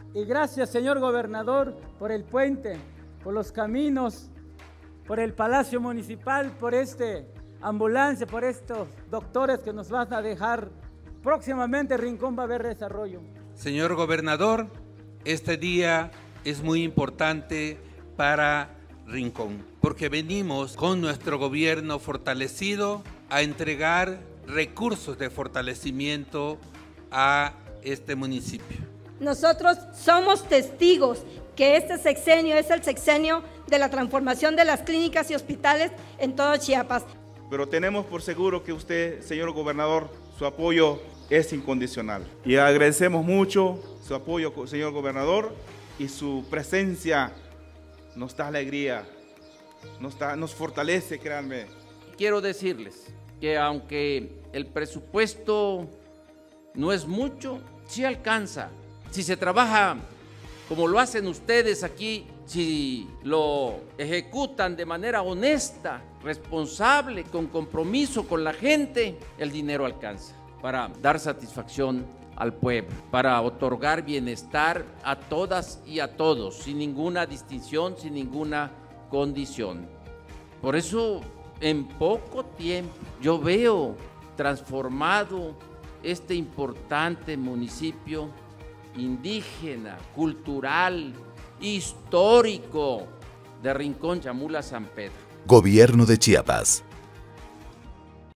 Y gracias, señor gobernador, por el puente, por los caminos, por el Palacio Municipal, por ambulancia, por estos doctores que nos van a dejar. Próximamente Rincón va a haber desarrollo. Señor gobernador, este día es muy importante para Rincón, porque venimos con nuestro gobierno fortalecido a entregar recursos de fortalecimiento a este municipio. Nosotros somos testigos que este sexenio es el sexenio de la transformación de las clínicas y hospitales en todo Chiapas. Pero tenemos por seguro que usted, señor gobernador, su apoyo es incondicional. Y agradecemos mucho su apoyo, señor gobernador, y su presencia nos da alegría, nos fortalece, créanme. Quiero decirles que aunque el presupuesto no es mucho, sí alcanza. Si se trabaja como lo hacen ustedes aquí, si lo ejecutan de manera honesta, responsable, con compromiso con la gente, el dinero alcanza para dar satisfacción al pueblo, para otorgar bienestar a todas y a todos, sin ninguna distinción, sin ninguna condición. Por eso, en poco tiempo, yo veo transformado este importante municipio indígena, cultural, histórico de Rincón Chamula, San Pedro. Gobierno de Chiapas.